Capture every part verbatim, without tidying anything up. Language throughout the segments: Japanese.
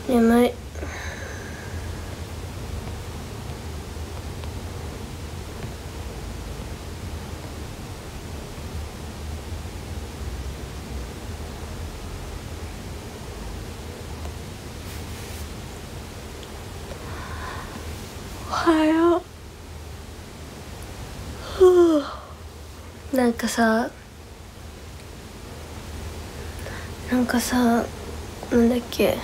眠い。おはよう。ふう。なんかさなんかさなんだっけ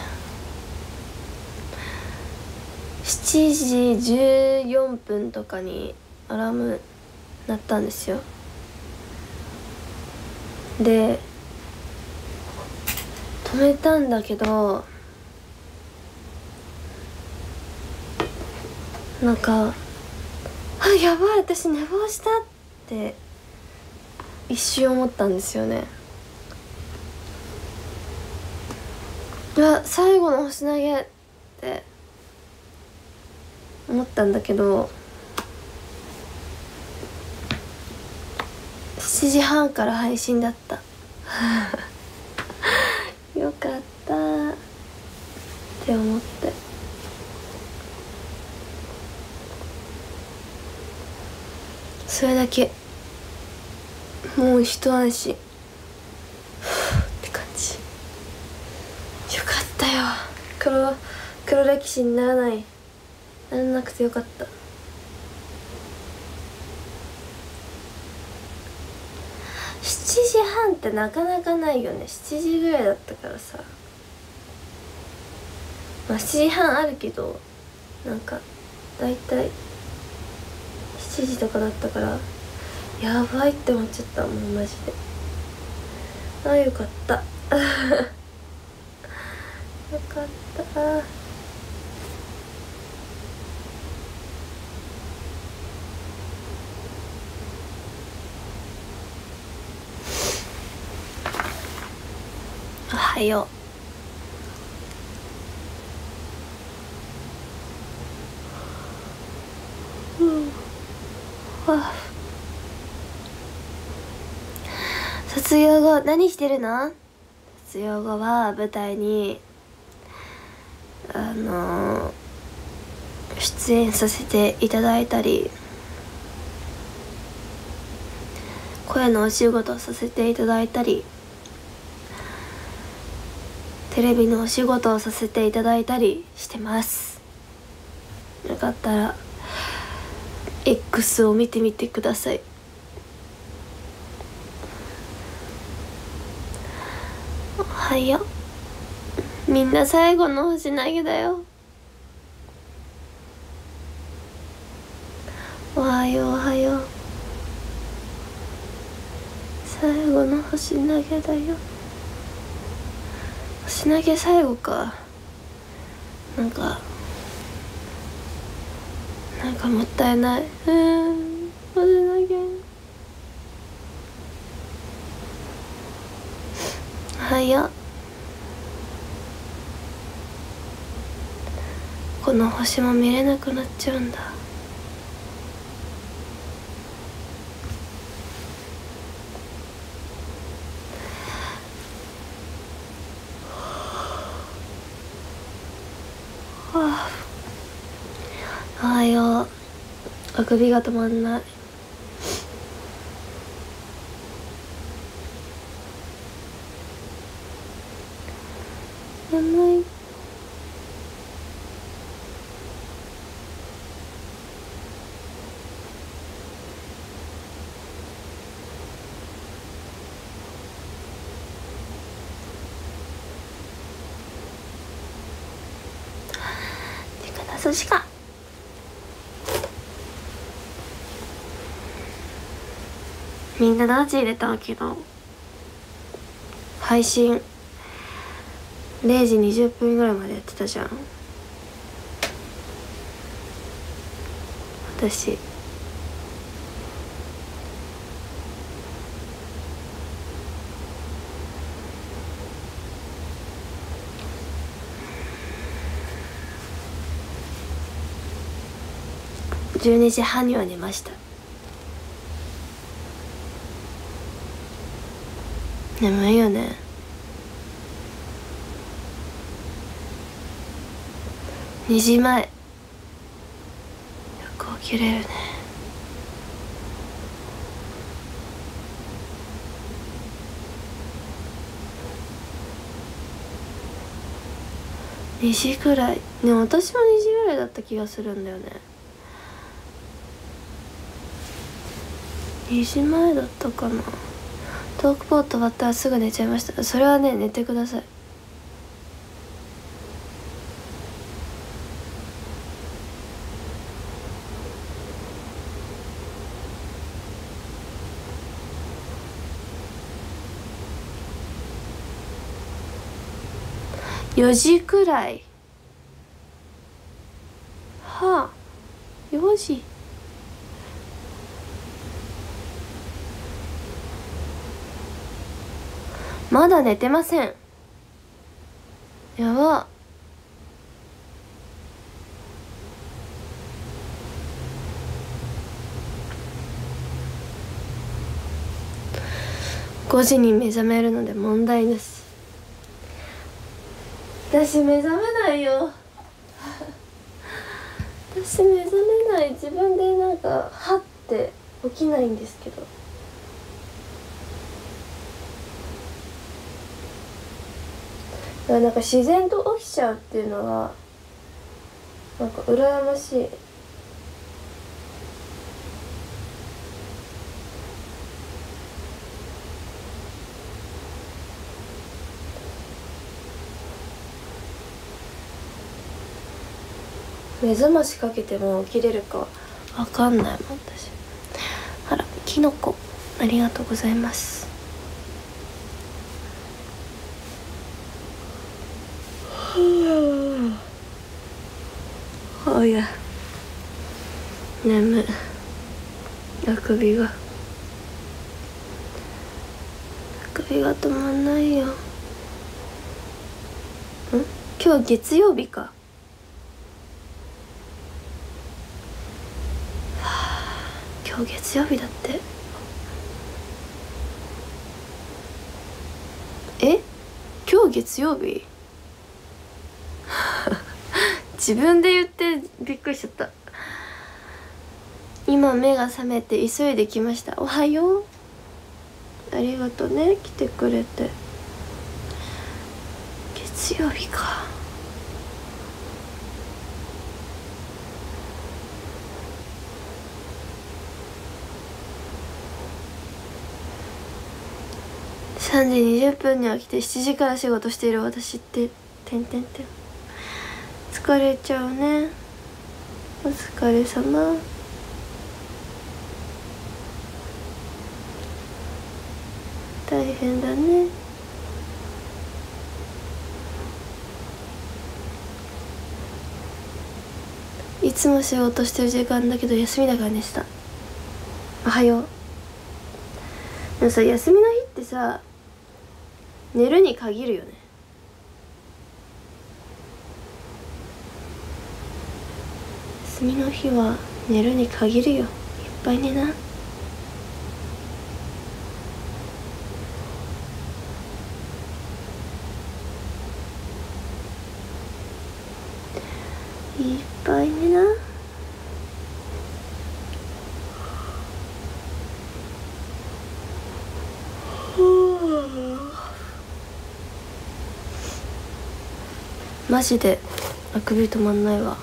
しちじじゅうよんぷんとかにアラーム鳴ったんですよ。で止めたんだけど、なんかあ、やばい、私寝坊したって一瞬思ったんですよね。うわ、最後の星投げって思ったんだけど、しちじはんから配信だったよかったって思って、それだけ。もう一安心って感じ。よかったよ。黒黒歴史にならないならなくてよかった。しちじはんってなかなかないよね。しちじぐらいだったからさ、まあしちじはんあるけど、なんかだいたいしちじとかだったから、やばいって思っちゃった。もうマジで。ああ、よかったよかった。おはよう。うん。はあ、卒業後何してるの？卒業後は舞台にあのー、出演させていただいたり、声のお仕事をさせていただいたり、テレビのお仕事をさせていただいたりしてます。よかったら X を見てみてください。おはよう。みんな最後の星投げだよ。おはよう、おはよう。最後の星投げだよ。星投げ最後か。なんかなんかもったいない。うーん、星投げ。おはよう。この星も見れなくなっちゃうんだ。はあ、おはよう。あくびが止まんない。眠い。てかな、そしかみんな何時入れたわけど、配信れいじにじゅっぷんぐらいまでやってたじゃん。私じゅうにじはんには寝ました。眠いよね。 にじまえ。よく起きれるね。にじぐらいね。私もにじぐらいだった気がするんだよね。にじまえだったかな。トークポット終わったらすぐ寝ちゃいました。それはね、寝てください。よじくらい。はあ、よじ。まだ寝てません。やば。ごじに目覚めるので問題です。私目覚めないよ。私目覚めない。自分でなんかはって起きないんですけど。だからなんか自然と起きちゃうっていうのはなんか羨ましい。目覚ましかけても起きれるかわかんないもん私。あら、キノコありがとうございます。はあや眠い。あくびがあくびが止まんないよ。ん今日月曜日か。今日月曜日だって。え今日月曜日自分で言ってびっくりしちゃった。今目が覚めて急いできました。おはよう。ありがとうね、来てくれて。月曜日か。さんじにじゅっぷんに起きてしちじから仕事している私っててんてんてん。疲れちゃうね。お疲れ様。大変だね。いつも仕事してる時間だけど休みだからでした。おはよう。でもさ、休みの日ってさ寝るに限るよね。休みの日は寝るに限るよ。いっぱい寝な。いっぱい寝な。マジであくび止まんないわ。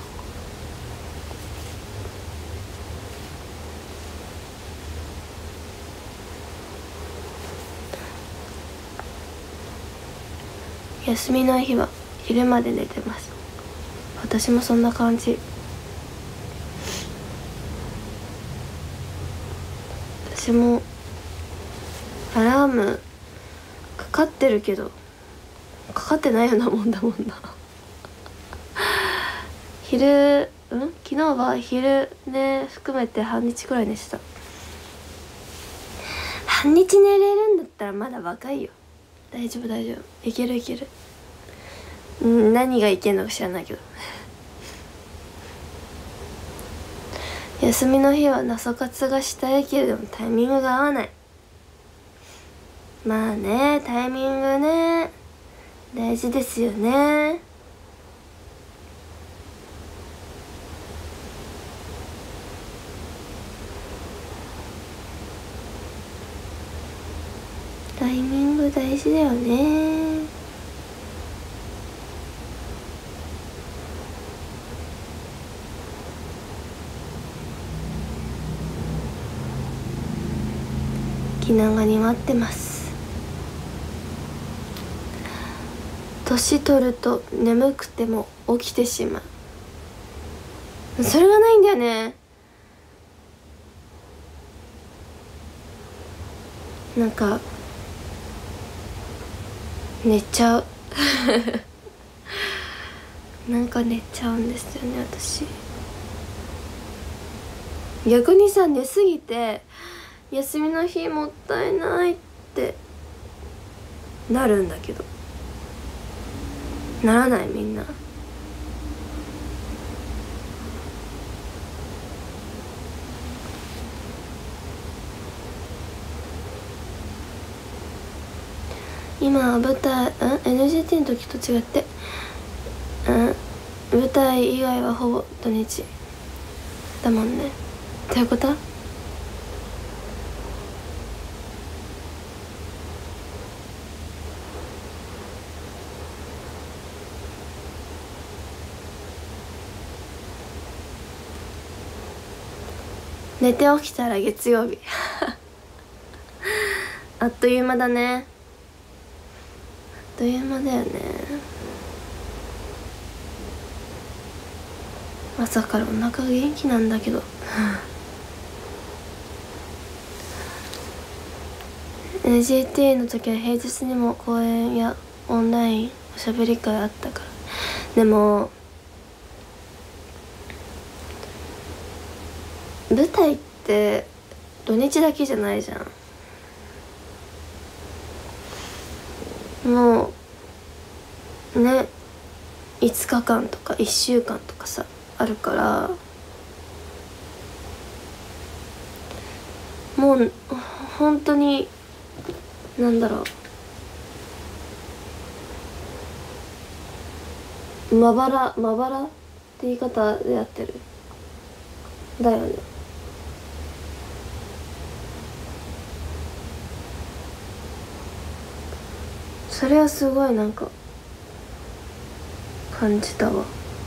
休みの日は昼まで寝てます。私もそんな感じ。私もアラームかかってるけどかかってないようなもんだもんな。昼うん昨日は昼寝含めて半日くらい寝てた。半日寝れるんだったらまだ若いよ。大丈夫大丈夫、いけるいける。ん何がいけんのか知らないけど休みの日はナソ活がしたいけれどもタイミングが合わない。まあね、タイミングね大事ですよね。 大事だよね。気長に待ってます。年取ると眠くても起きてしまう。それがないんだよね。なんか寝ちゃうなんか寝ちゃうんですよね私。逆にさ、寝すぎて休みの日もったいないってなるんだけど、ならない？みんな今は舞台、うん エヌジーティー の時と違って、うん舞台以外はほぼ土日だもんね。どういうこと？寝て起きたら月曜日あっという間だね。あっという間だよね。朝からお腹元気なんだけどエヌジーティー の時は平日にも公演やオンラインおしゃべり会あったから。でも舞台って土日だけじゃないじゃん。もうね、いつかかんとかいっしゅうかんとかさあるから、もう本当になんだろう、まばらまばらって言い方でやってるだよね。それはすごいなんか感じたわ。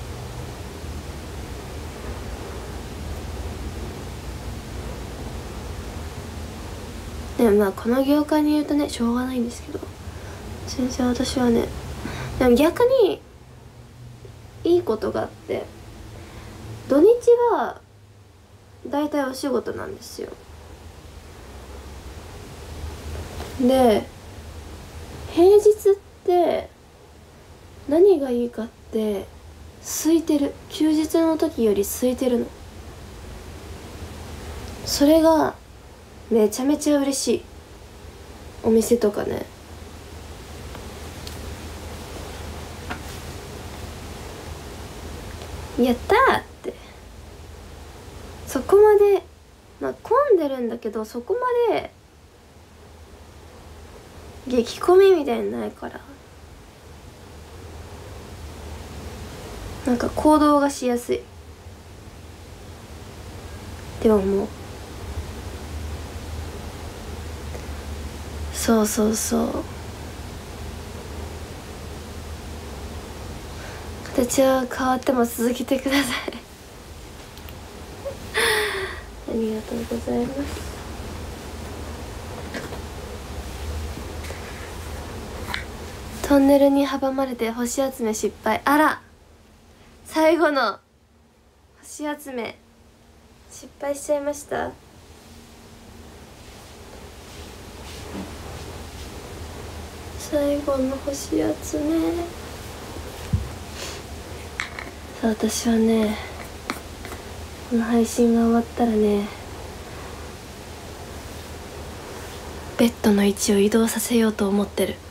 でもまあこの業界に言うとねしょうがないんですけど、全然私はね、でも逆にいいことがあって、土日はだいたいお仕事なんですよ。で平日って何がいいかって空いてる、休日の時より空いてるの。それがめちゃめちゃ嬉しい。お店とかね、やったーって、そこまでまあ混んでるんだけど、そこまで激混みみたいにないから、なんか行動がしやすいって思う。そうそうそう、形は変わっても続けてくださいありがとうございます。トンネルに阻まれて星集め失敗。あら、最後の星集め失敗しちゃいました。最後の星集め、さあ私はね、この配信が終わったらね、ベッドの位置を移動させようと思ってる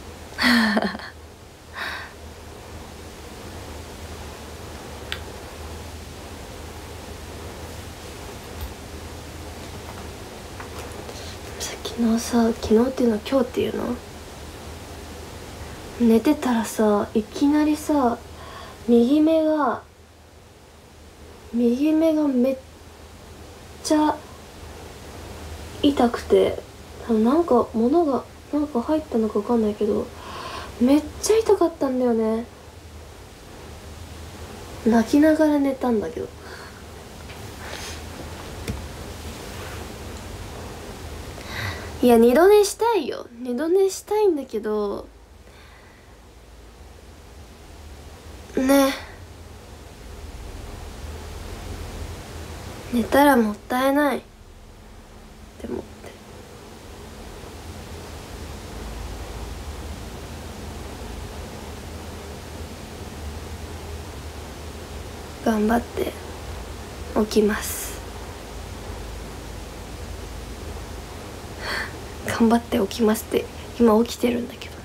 昨日さ、昨日っていうのは今日っていうの、寝てたらさ、いきなりさ、右目が右目がめっちゃ痛くて、なんか物がなんか入ったのか分かんないけどめっちゃ痛かったんだよね。泣きながら寝たんだけど。いや二度寝したいよ、二度寝したいんだけどね、寝たらもったいないって思って頑張って起きます。頑張って起きますって今起きてるんだけどね。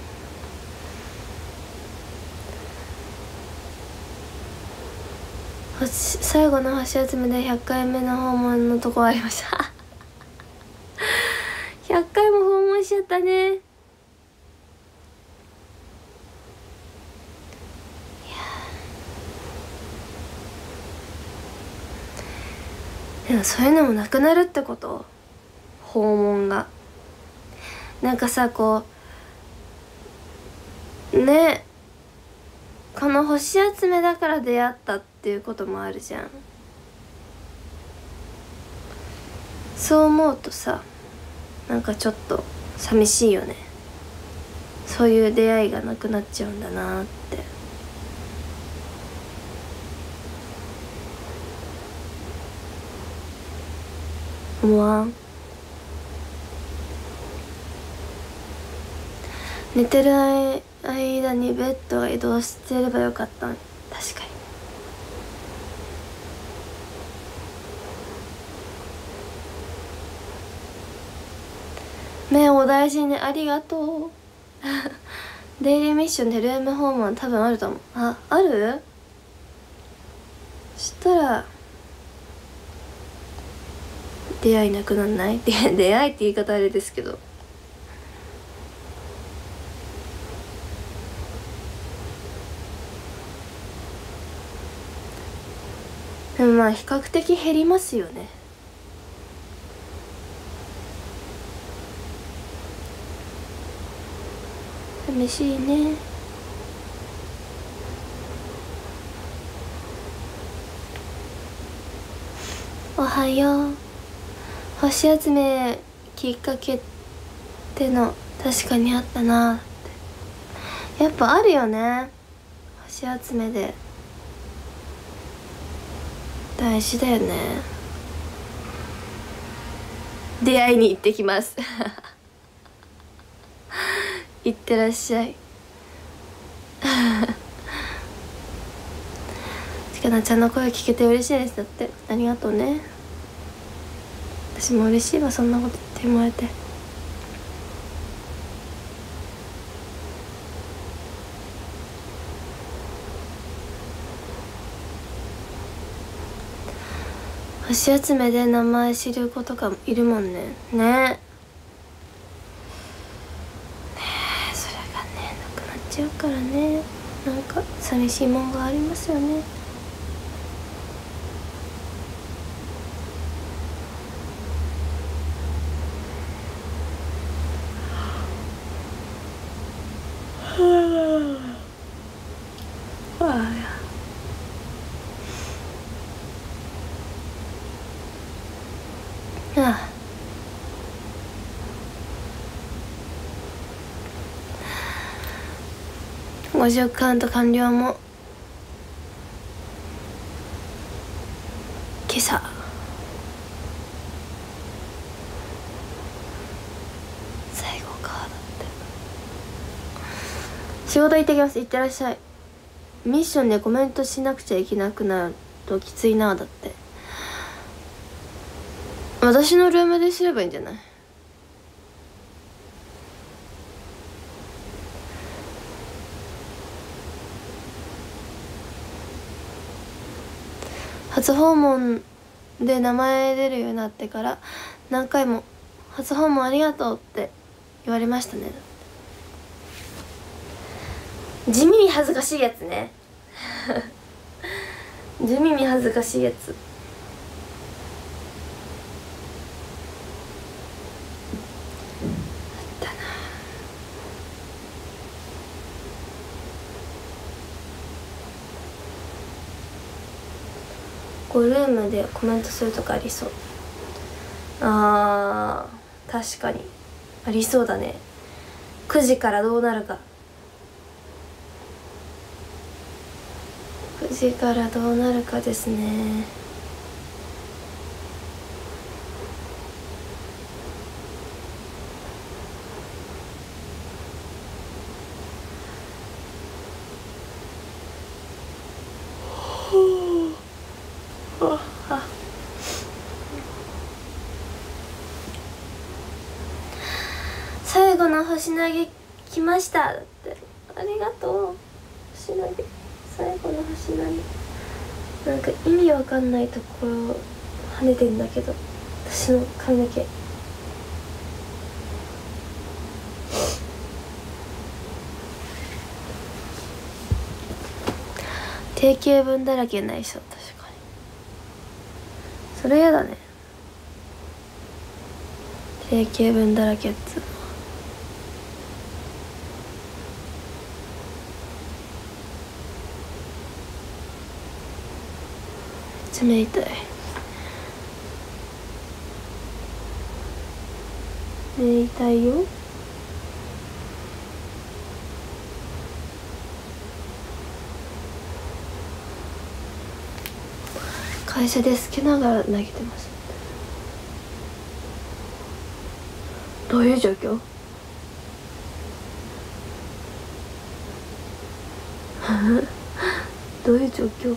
星最後の星集めでひゃっかいめの訪問のとこありました。ひゃっかいも訪問しちゃったね。でもそういうのもなくなるってこと？訪問がなんかさ、こうね、この星集めだから出会ったっていうこともあるじゃん。そう思うとさ、なんかちょっと寂しいよね。そういう出会いがなくなっちゃうんだなって思わん？寝てる間にベッドが移動してればよかったん。確かに。目を大事にありがとう。デイリーミッションでルーム訪問多分あると思う。あ、ある？そしたら出会いなくなんない？出会いって言い方あれですけど、でもまあ比較的減りますよね。寂しいね。おはよう。星集めきっかけっての確かにあったなって。やっぱあるよね、星集めで。大事だよね。出会いに行ってきます。行ってらっしゃい。ちかなちゃんの声聞けて嬉しいです。だって。ありがとうね。私も嬉しいわ、そんなこと言ってもらえて。星集めで名前知る子とかいるもんね。ねねえ、それがねなくなっちゃうからね、なんか寂しいもんがありますよね。ああ、ごじゅうカウント完了も今朝。最後かだって。仕事行ってきます。行ってらっしゃい。ミッションでコメントしなくちゃいけなくなるときついな。だって私のルームですればいいんじゃない？初訪問で名前出るようになってから何回も「初訪問ありがとう」って言われましたね。地味に恥ずかしいやつね。地味に恥ずかしいやつ。あったな。 こうルームでコメントするとかありそう。あー確かにありそうだね。くじからどうなるか、くじからどうなるかですね。最後の星投げ来ましただって。ありがとう。星投げ、最後の星投げ、なんか意味わかんないところを跳ねてんだけど、私の髪の毛。定型文だらけになりそう。確かにそれやだね。定型文だらけっつうの。目痛い。目痛いよ。会社で好きながら投げてます。どういう状況？どういう状況？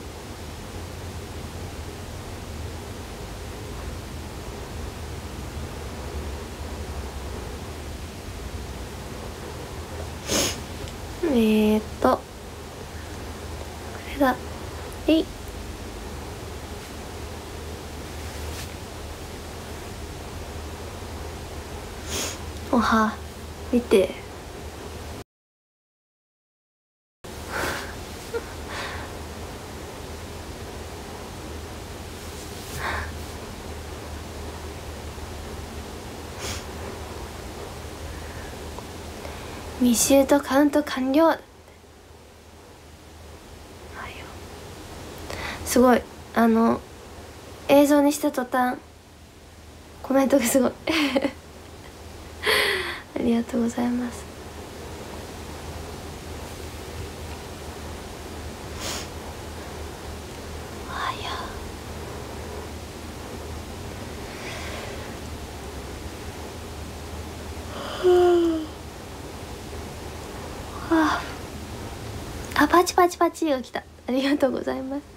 えーっとこれだ。えい。おは見て。密集とカウント完了。すごい、あの映像にした途端コメントがすごいありがとうございます。あいやはあ、あパチパチパチが来た。ありがとうございます。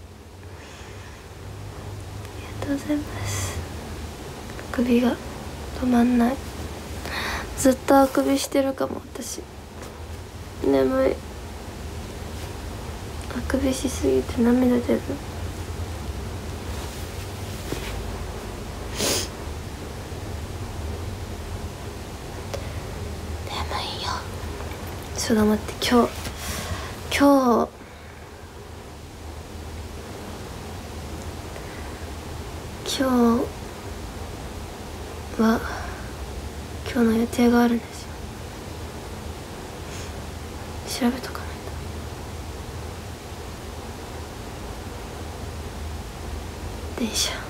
ありがとうございます。首が止まんない。ずっとあくびしてるかも私。眠い。あくびしすぎて涙出る。眠いよ。ちょっと待って、今日今日今日は今日の予定があるんですよ。調べとかないと。電車。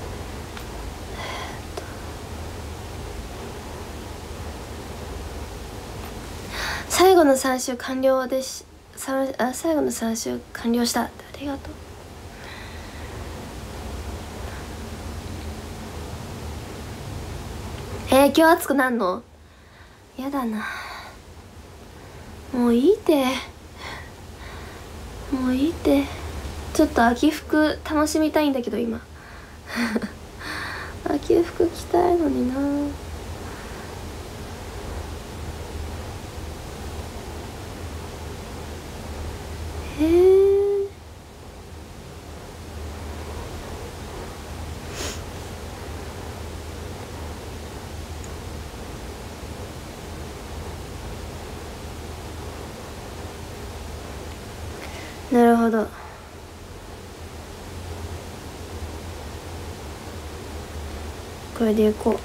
最後のさん週完了です。さあ最後のさん週完了した。ありがとう。えー、今日暑くなんの？やだな。もういいて。もういいて。ちょっと秋服楽しみたいんだけど今秋服着たいのにな。へえ。なるほど。これでいこう。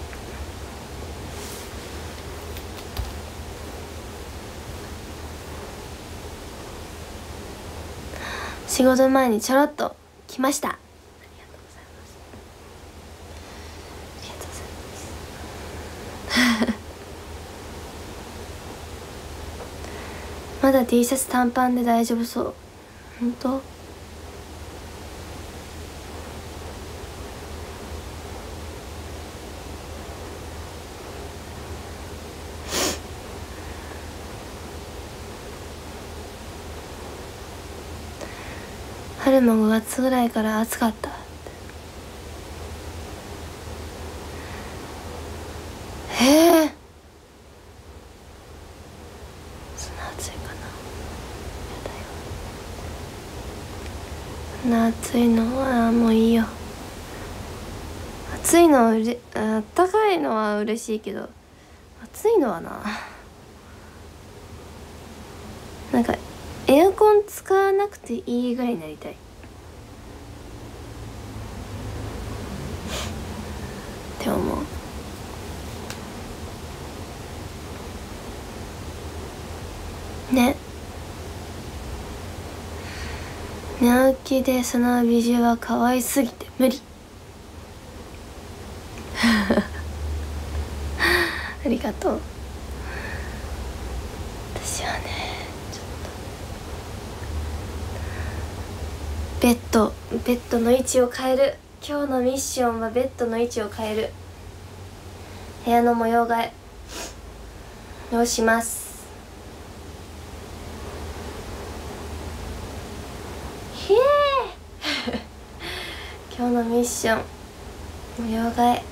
仕事前にちょろっと来ました。 まだ T シャツ短パンで大丈夫そう。ほんと？春もごがつぐらいから暑かった。へえ、そんな暑いかな。やだよ。そんな暑いのはもういいよ。暑いのはうれあったかいのは嬉しいけど、暑いのはな、なんかエアコン使わなくていいぐらいになりたい。って思う。ね。寝起きでその美女は可愛すぎて無理。ありがとう。私はね、ちょっとベッドベッドの位置を変える。今日のミッションはベッドの位置を変える。部屋の模様替えをします。へえ今日のミッション、模様替え。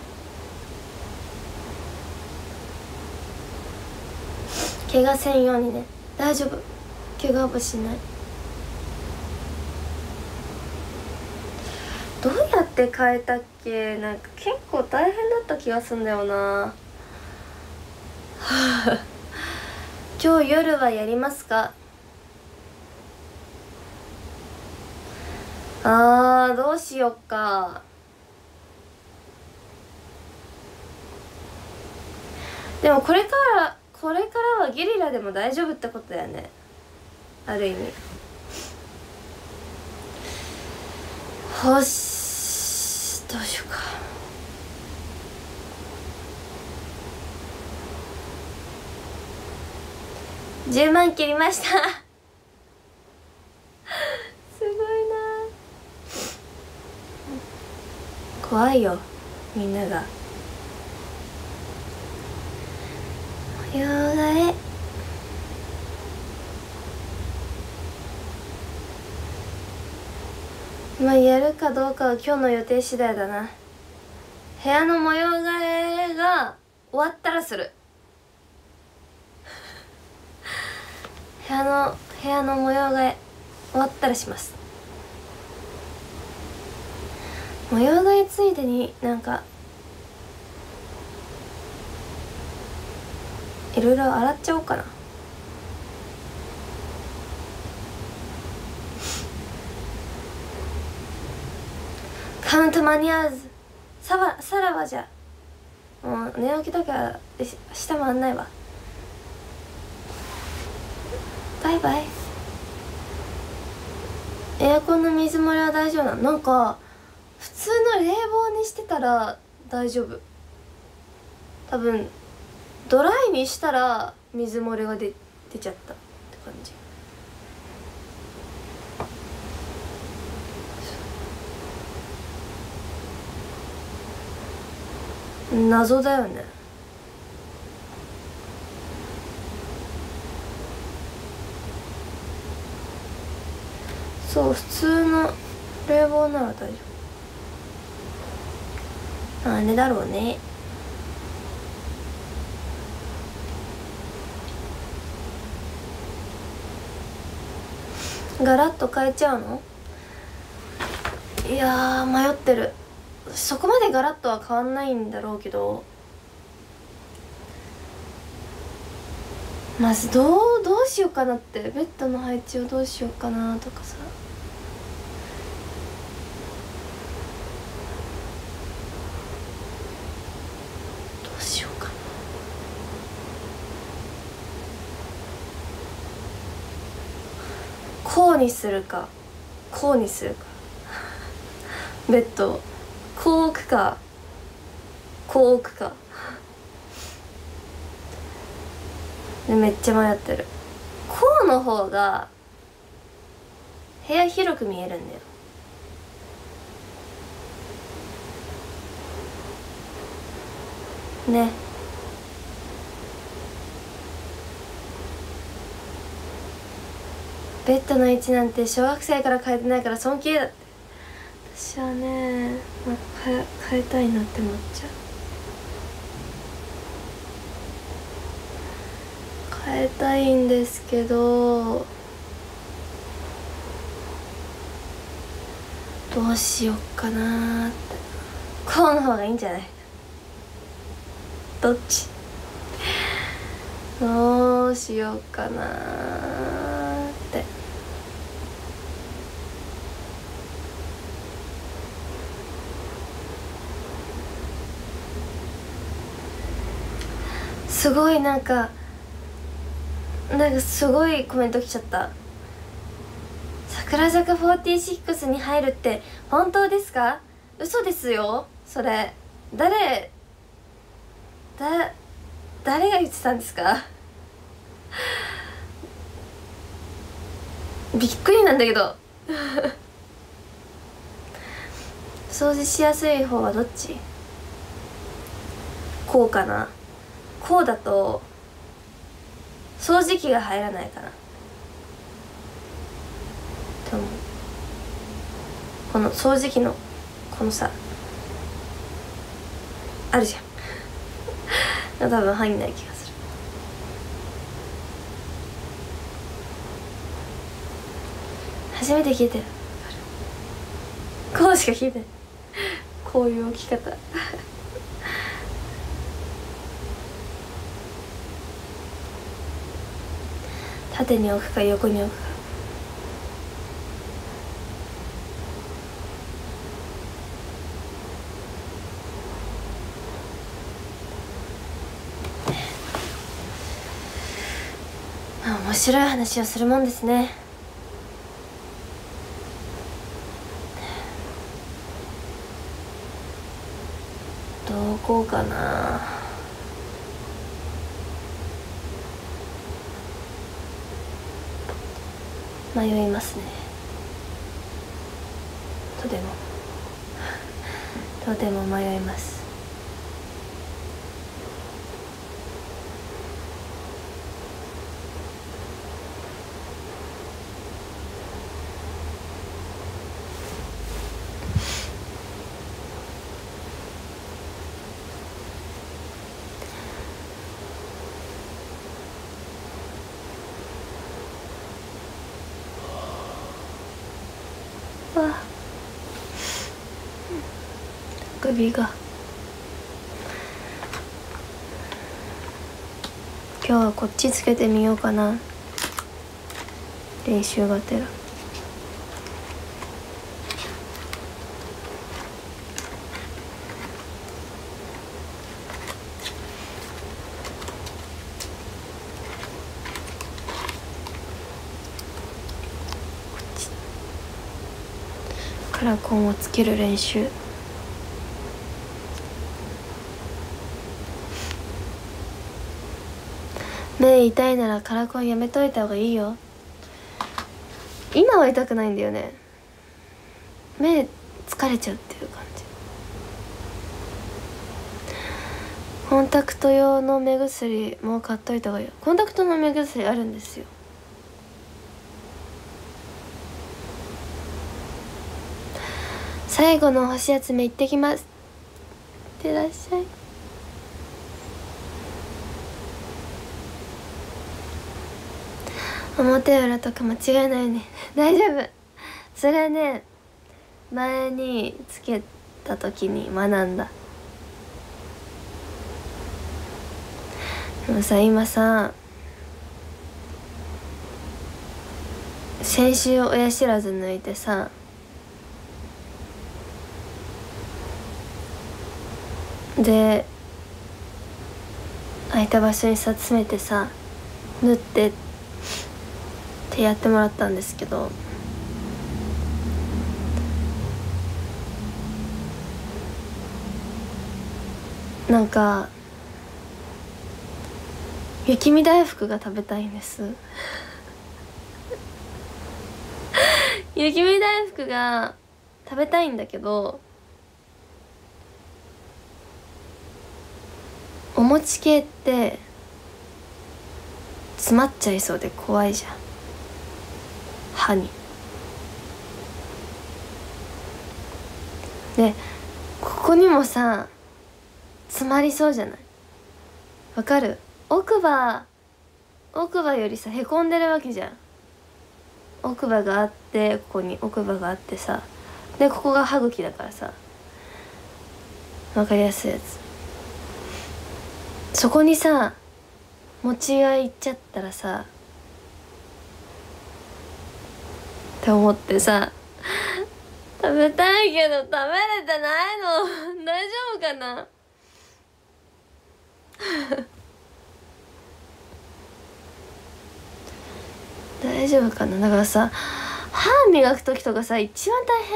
怪我せんようにね。大丈夫、怪我はしない。どうやって変えたっけ。なんか結構大変だった気がすんだよな。今日夜はやりますか。あー、どうしよっか。でもこれからこれからはゲリラでも大丈夫ってことだよね、ある意味。よし、どうしようか。じゅうまん切りましたすごいな。怖いよ、みんなが。模様替え。まあやるかどうかは今日の予定次第だな。部屋の模様替えが終わったらする部屋の部屋の模様替え終わったらします。模様替えついでになんかいろいろ洗っちゃおうかな。カウント間に合わず。さらさらばじゃもう寝起きだから下回んないわ。バイバイ。エアコンの水漏れは大丈夫なの？なんか普通の冷房にしてたら大丈夫。多分ドライにしたら水漏れが出出ちゃったって感じ。謎だよね。そう、普通の冷房なら大丈夫。あれだろうね。ガラッと変えちゃうの？いやー迷ってる。そこまでガラッとは変わんないんだろうけど、まずどうどうしようかなって。ベッドの配置をどうしようかなとかさ。どうしようかな。こうにするかこうにするかベッドこう置くかこう置くかでめっちゃ迷ってる。こううの方が部屋広く見えるんだよ。ね。ベッドの位置なんて小学生から変えてないから尊敬だって。私はね、まあ、変え、変えたいなって思っちゃう。変えたいんですけど、どうしよっかなーって。こうの方がいいんじゃない？どっち？どうしようかなーって。すごいなんかなんかすごいコメント来ちゃった。桜坂フォーティーシックスに入るって本当ですか？嘘ですよそれ。誰だ誰が言ってたんですか？びっくりなんだけど掃除しやすい方はどっち？こうかな。こうだと掃除機が入らないかな。でもこの掃除機のこのさあるじゃん多分入んない気がする。初めて聞いてる。こうしか聞いてない。こういう置き方縦に置くか横に置くか。まあ面白い話をするもんですね。どこうかな。迷いますね。とてもとても迷います。あ首が今日はこっちつけてみようかな。練習がてらカラコンをつける練習。目痛いならカラコンやめといた方がいいよ。今は痛くないんだよね。目疲れちゃうっていう感じ。コンタクト用の目薬もう買っといた方がいいよ。コンタクトの目薬あるんですよ。最後の星集め行ってきます。いってらっしゃい。表裏とか間違いないね。大丈夫。それはね前につけた時に学んだ。でもさ今さ先週親知らず抜いてさで空いた場所にさ詰めてさ縫ってってやってもらったんですけど、なんか雪見大福が食べたいんです雪見大福が食べたいんだけど、お餅系って詰まっちゃいそうで怖いじゃん、歯に。でここにもさ詰まりそうじゃない？わかる？奥歯奥歯よりさへこんでるわけじゃん。奥歯があって、ここに奥歯があってさ、でここが歯茎だからさ、わかりやすいやつ。そこにさ餅がいっちゃったらさって思ってさ、食べたいけど食べれてないの。大丈夫かな？大丈夫かな。だからさ、歯磨く時とかさ一番大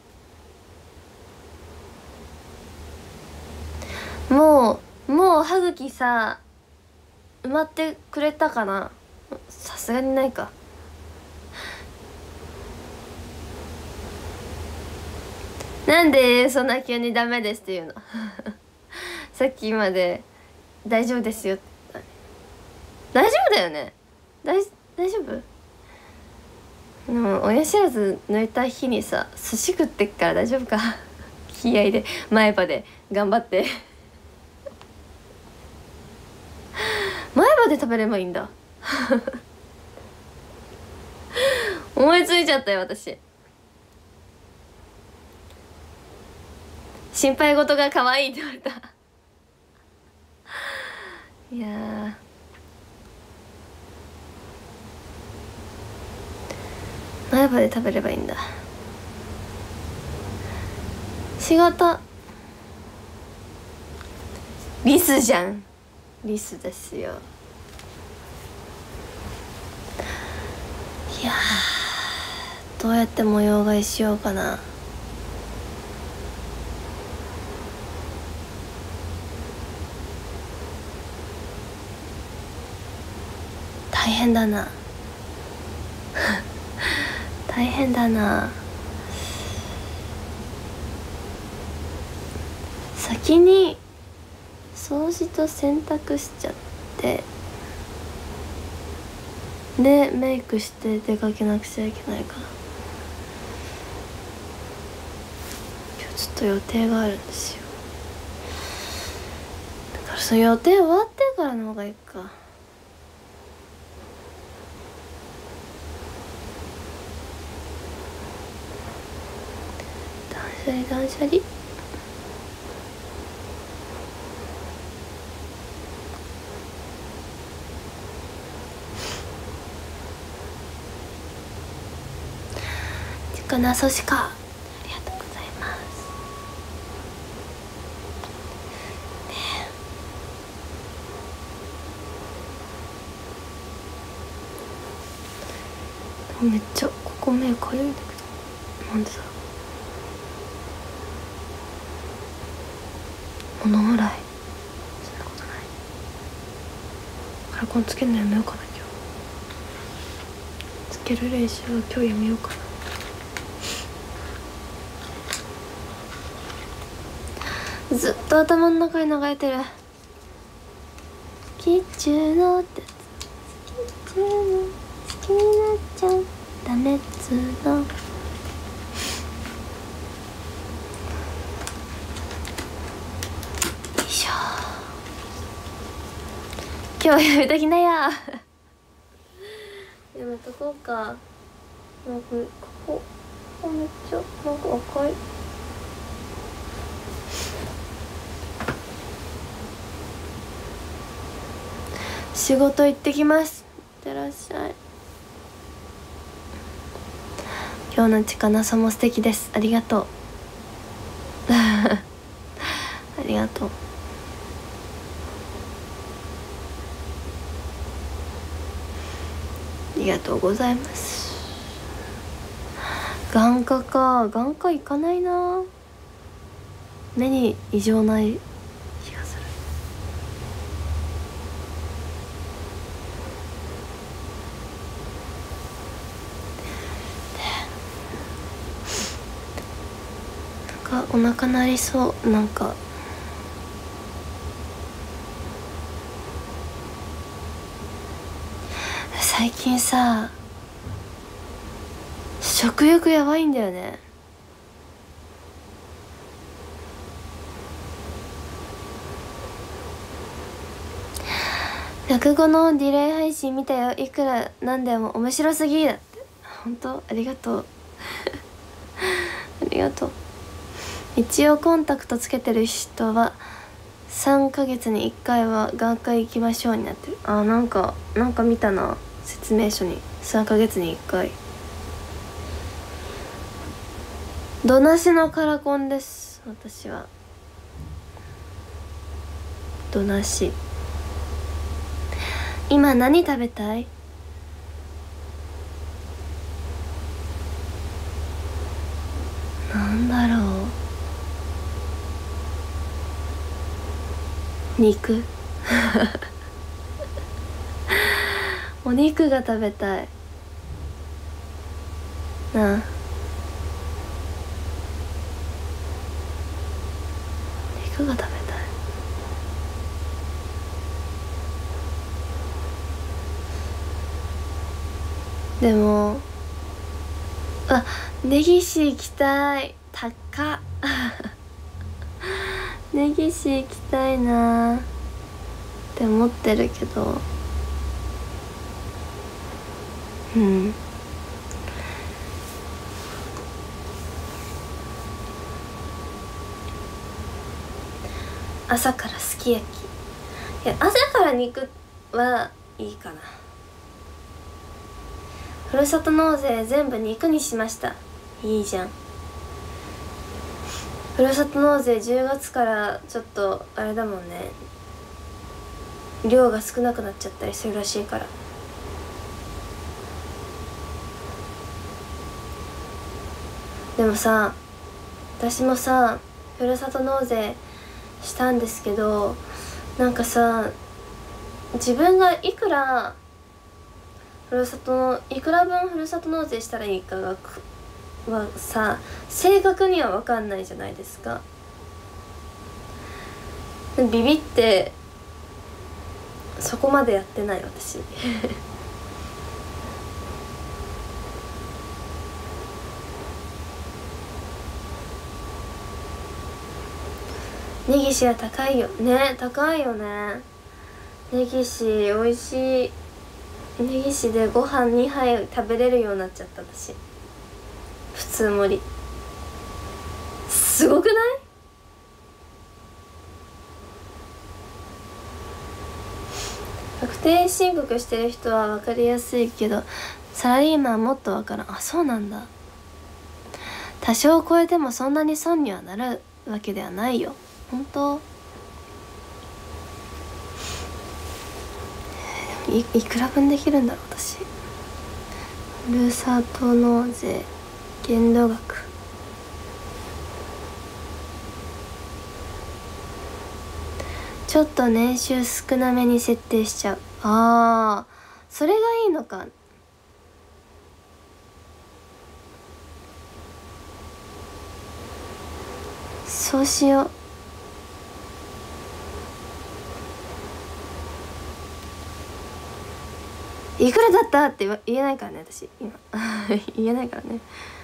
変。もうもう歯茎さ埋まってくれたかな？さすがにないか。なんでそんな急にダメですって言うの？さっきまで大丈夫ですよって言った。大丈夫だよね？大大丈夫？でも親知らず抜いた日にさ寿司食ってっから大丈夫か？気合いで前歯で頑張って前歯で食べればいいんだ。思いついちゃったよ私。心配事が可愛いって言われた。いや前歯で食べればいいんだ。仕事リスじゃん、リスですよ。いやー、どうやって模様替えしようかな。大変だな。大変だな。先に掃除と洗濯しちゃって、でメイクして出かけなくちゃいけないから、今日ちょっと予定があるんですよ。だからその予定終わってからの方がいいか。断捨離断捨離。時間なそしか。ありがとうございます。ね、めっちゃここ目かゆいんだけど、なんでだろう。物もらい、そんなことない。カラコンつけるのやめようかな。今日つける練習は今日やめようかな。ずっと頭の中に流れてるキッチューのってやつ。キッチューの好きになっちゃうダメっつーの。よいしょ。今日やめときなや。やめとこうか。なんかここここめっちゃなんか赤い。仕事行ってきます。いってらっしゃい。今日のちかなさも素敵です。ありがとう。ありがとう。ありがとうございます。眼科か。眼科行かないな。目に異常ない気がする。 腹お腹鳴りそう。なんか最近さ食欲やばいんだよね。落語のディレイ配信見たよ。いくらなんでも面白すぎだって。本当ありがとうありがとう。一応コンタクトつけてる人はさんかげつにいっかいは眼科行きましょうになってる。あ、なんかなんか見たな、説明書に。さんかげつにいっかい。どなしのカラコンです、私は。どなし。今何食べたい？なんだろう。肉お肉が食べたいなあ。肉が食べたい。でもあ、根岸行きたい。高っ根岸行きたいなって思ってるけど、うん。朝からすき焼き。いや、朝から肉はいいかな。ふるさと納税全部肉にしました。いいじゃん。ふるさと納税じゅうがつからちょっとあれだもんね、量が少なくなっちゃったりするらしいから。でもさ、私もさふるさと納税したんですけど、なんかさ、自分がいくらふるさとのいくら分ふるさと納税したらいいかがはさ、正確には分かんないじゃないですか。ビビってそこまでやってない私根岸は高いよね。高いよね。根岸美味しい。根岸でご飯にはい食べれるようになっちゃった私。普通盛りすごくない？確定申告してる人は分かりやすいけど、サラリーマンはもっと分からん。あ、そうなんだ。多少超えてもそんなに損にはなるわけではないよ。本当？い, いくら分できるんだろう私。ふるさと納税限度額、ちょっと年収少なめに設定しちゃう。あー、それがいいのか。そうしよう。いくらだったって言えないからね私今言えないからね。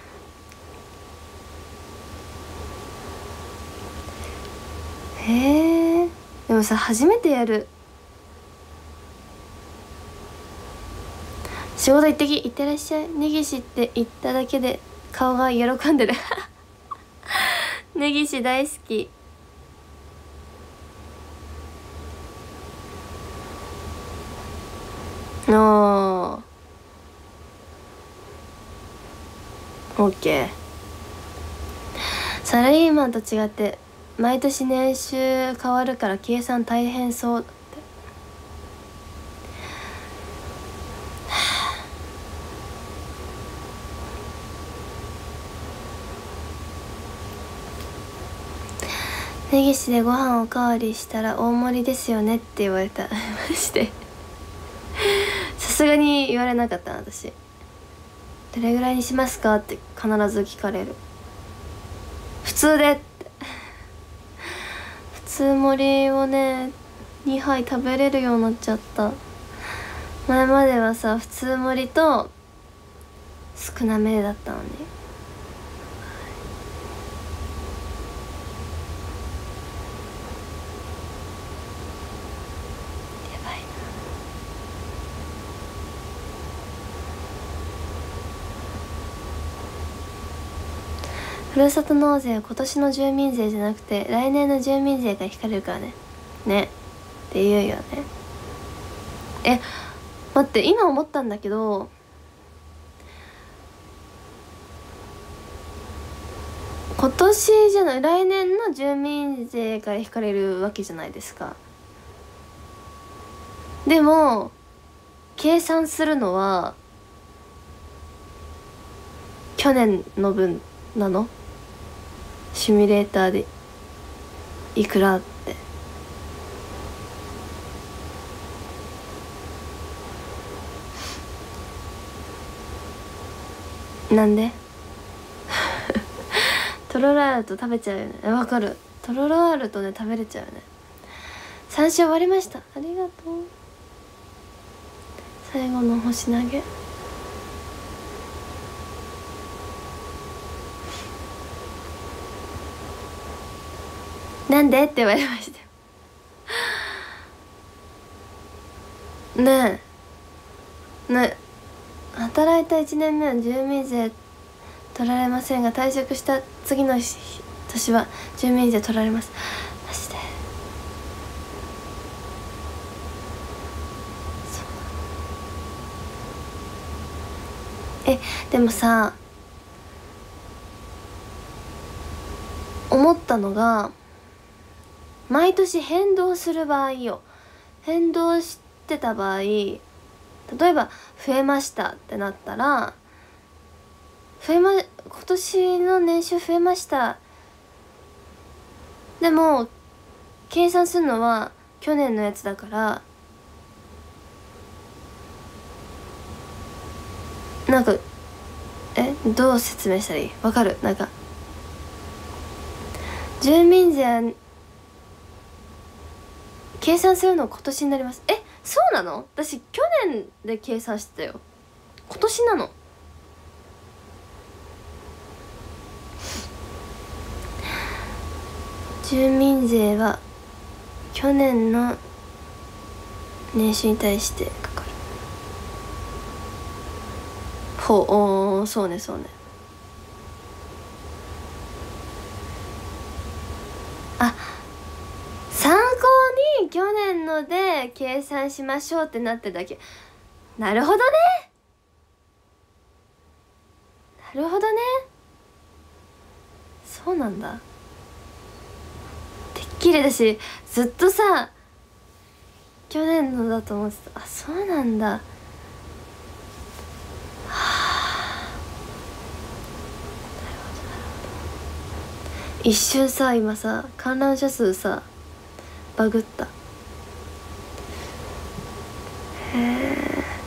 へえ、でもさ、初めてやる。仕事行ってき、行ってらっしゃい。根岸って言っただけで顔が喜んでる根岸大好き。おー、オッケー。サラリーマンと違って毎年年収変わるから計算大変そうって。根岸でご飯おかわりしたら大盛りですよねって言われたマジでさすがに言われなかったな私。どれぐらいにしますかって必ず聞かれる。普通でって普通盛りをねにはい食べれるようになっちゃった。前まではさ普通盛りと少なめだったのに。やばいな。ふるさと納税は今年の住民税じゃなくて来年の住民税が引かれるからね。ねって言うよね。え待って、今思ったんだけど、今年じゃない来年の住民税から引かれるわけじゃないですか。でも計算するのは去年の分なの？シミュレーターでいくらってなんでトロロアールと食べちゃうよね。え、わかる。トロロアールとね食べれちゃうよね。さん週終わりました。ありがとう。最後の星投げ。なんでって言われましたよねえねえ、働いたいちねんめは住民税取られませんが退職した次の年は住民税取られます。マジで。えでもさ思ったのが、毎年変動する場合よ。変動してた場合、例えば増えましたってなったら、増えま今年の年収増えました。でも計算するのは去年のやつだから、なんかえどう説明したらいい？わかる？なんか住民税計算するの今年になります。え、そうなの？私去年で計算してたよ。今年なの？住民税は去年の年収に対してかかる。ほう、おー、そうねそうね。あ、参考に去年ので計算しましょうってなってるだけ。なるほどね、なるほどね。そうなんだ。てっきり私ずっとさ去年のだと思ってた。あ、そうなんだ。はあ、なるほどなるほど。一瞬さ今さ観覧者数さバグった。へえ。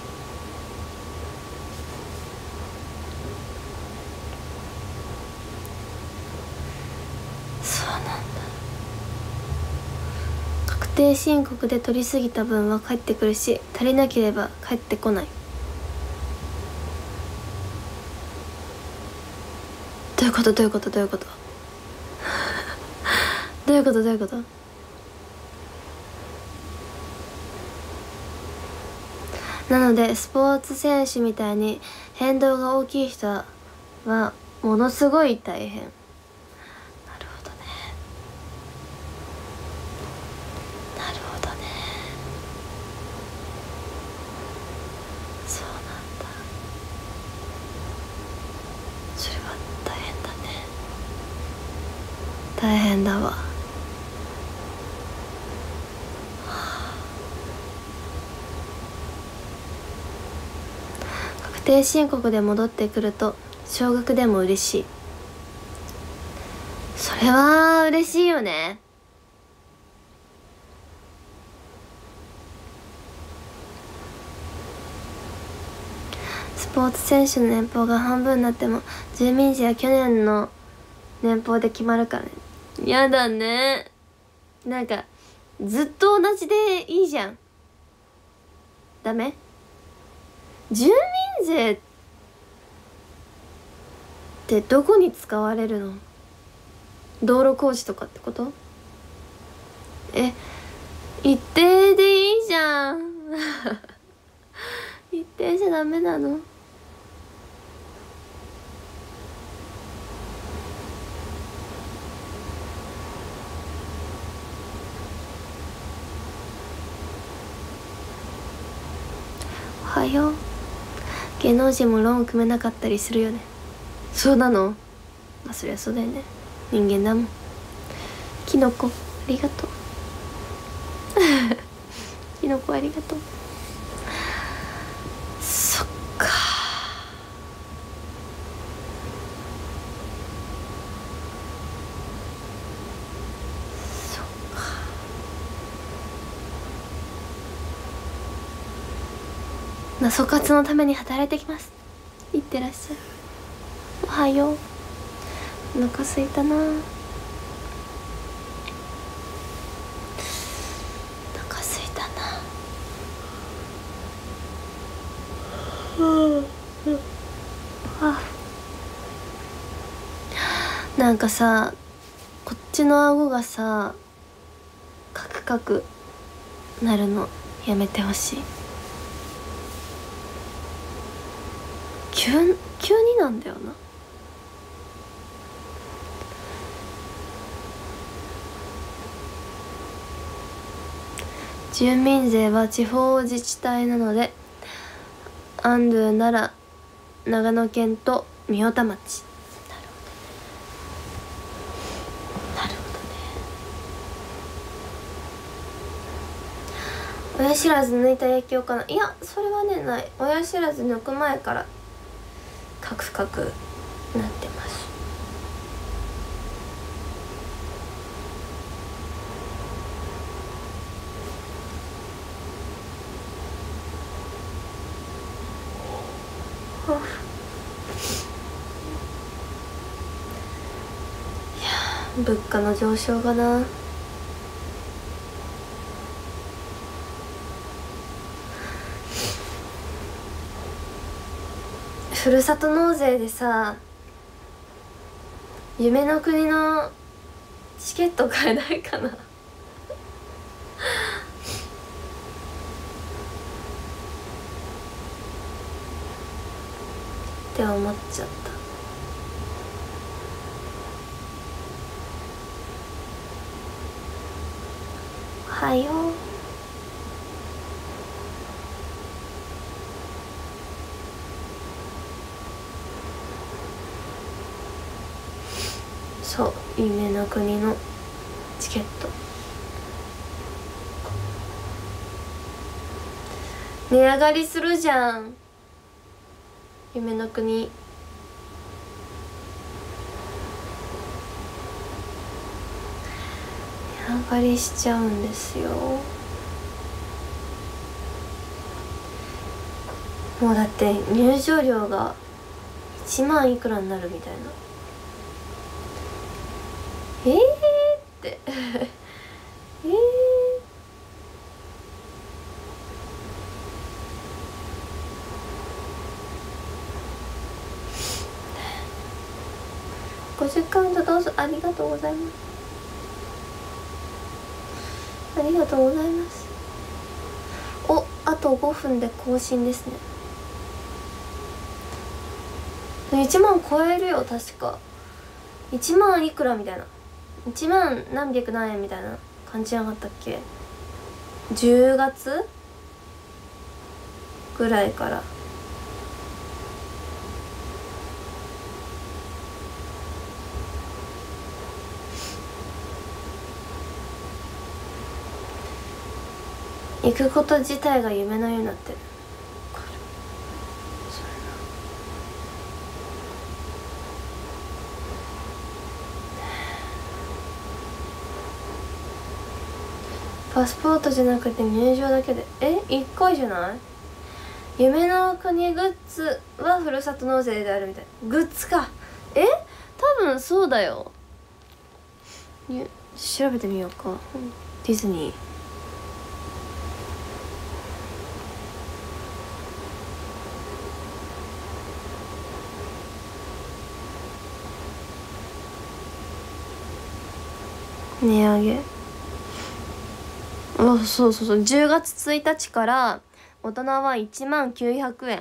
そうなんだ。確定申告で取りすぎた分は返ってくるし、足りなければ返ってこない。どういうことどういうことどういうことどういうことどういうこと。なのでスポーツ選手みたいに変動が大きい人はものすごい大変。なるほどね、なるほどね。そうなんだ。それは大変だね。大変だわ。確定申告で戻ってくると少額でも嬉しい。それは嬉しいよね。スポーツ選手の年俸が半分になっても住民税は去年の年俸で決まるからね。やだね。なんかずっと同じでいいじゃん。ダメ？住民税ってどこに使われるの？道路工事とかってこと？え、一定でいいじゃん。一定じゃダメなの？おはよう。芸能人もローン組めなかったりするよね。そうなの？まあそりゃそうだよね、人間だもん。キノコありがとう。キノコありがとう。そっか。そっか。謎活のために働いてきます。いってらっしゃい。おはよう。お腹すいたな。お腹すいたな。あ、なんかさ、こっちの顎がさカクカクなるのやめてほしい。急急になんだよな。住民税は地方自治体なので、アンドゥなら長野県と御代田町。なるほど。なるほどね。親知らず抜いた影響かな。いや、それはね、ない。親知らず抜く前からカクカクなってます。いやー、物価の上昇がな。ふるさと納税でさ、夢の国のチケット買えないかな。って思っちゃった。おはよう。そう、夢の国のチケット値上がりするじゃん。夢の国値上がりしちゃうんですよ。もうだって入場料がいちまんいくらになるみたいな。えーってえーごじゅうカウントどうぞ。ありがとうございます。ありがとうございます。お、あとごふんで更新ですね。いちまん超えるよ確か。いちまんいくらみたいな、いちまん何百何円みたいな感じじゃなかったっけ。じゅうがつぐらいから行くこと自体が夢のようになってる。パスポートじゃなくて入場だけで、え、いっかいじゃない？夢の国グッズはふるさと納税であるみたい。グッズか。え、多分そうだよ。調べてみようか。ディズニー。値上げ。あ、そうそうそう、じゅうがつついたちから大人はいちまんきゅうひゃくえん。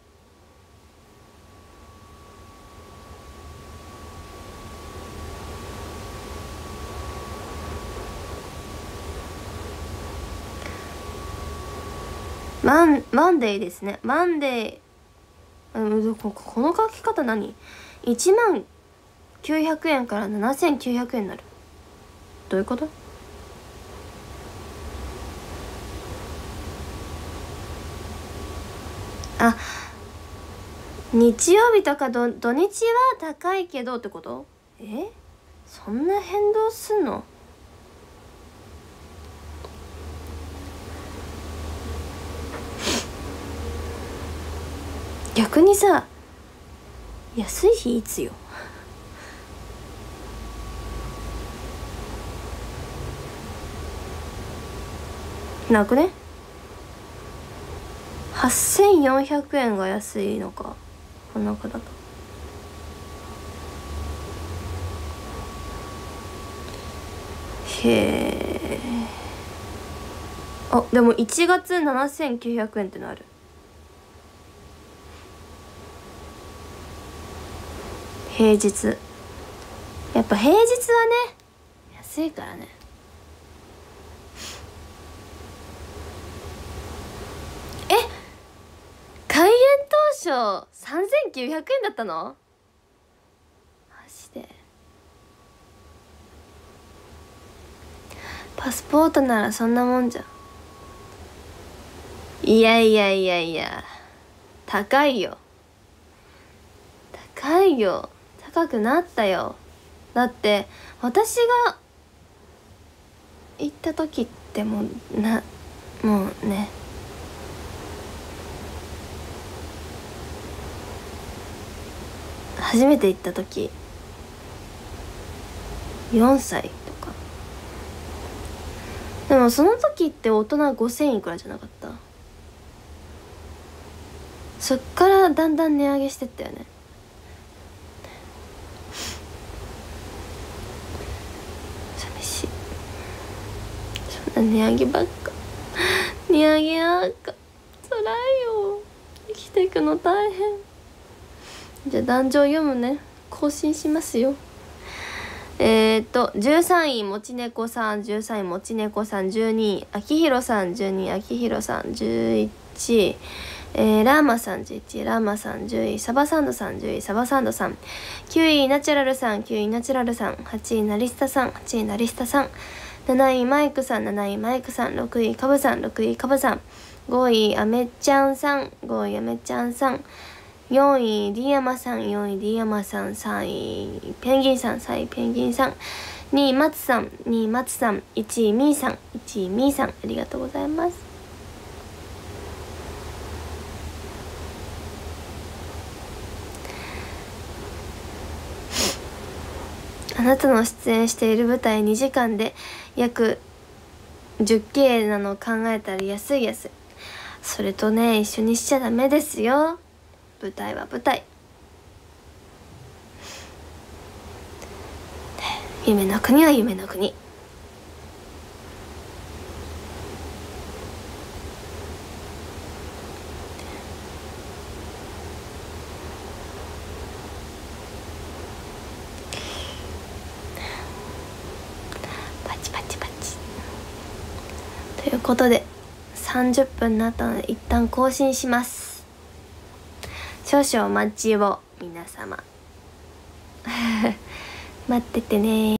マンマンデーですね。マンデー、うん、ここの書き方何 ?いちまんきゅうひゃくえんからななせんきゅうひゃくえんになる。どういうこと？あ、日曜日とか土土日は高いけどってこと？え？そんな変動すんの？逆にさ、安い日いつよ？なくね？はっせんよんひゃくえんが安いのか、この中だと。へえ。あ、でもいちがつななせんきゅうひゃくえんってのある。平日。やっぱ平日はね、安いからね。え、開園当初さんぜんきゅうひゃくえんだったの？マジで。パスポートならそんなもんじゃん。いやいやいやいや、高いよ。高いよ。高くなったよ。だって私が行った時ってもうな、もうね、初めて行った時よんさいとか。でもその時って大人ごせんいくらじゃなかった？そっからだんだん値上げしてったよね。寂しい。そんな値上げばっか。値上げばっか。つらいよ。生きていくの大変。じゃあ壇上読むね。更新しますよ。えー、っとじゅうさんいもちねこさん、じゅうさんいもちねこさん、じゅうにいあきひろさん、じゅうにいあきひろさん、じゅういちいえー、ラーマさんじゅういちい、ラーマさんじゅうい、サバサンドさんじゅうい、サバサンドさん、きゅういナチュラルさん、きゅういナチュラルさん、はちいナリスタさん、はちいナリスタさん、なないマイクさん、なないマイクさん、ろくいカブさん、ろくいカブさん、ごいあめちゃんさん、ごいあめちゃんさん、よんいディヤマさん、よんいディヤマさん、さんいペンギンさん、さんいペンギンさん、にいマツさん、にいマツさん、いちいミーさん、いちいミーさん、ありがとうございます。あなたの出演している舞台にじかんで約 じゅっケー なのを考えたら安い安い。それとね、一緒にしちゃダメですよ。舞台は舞台。夢の国は夢の国。パチパチパチ。ということでさんじゅっぷんになったので一旦更新します。少々お待ちを皆様。待っててね。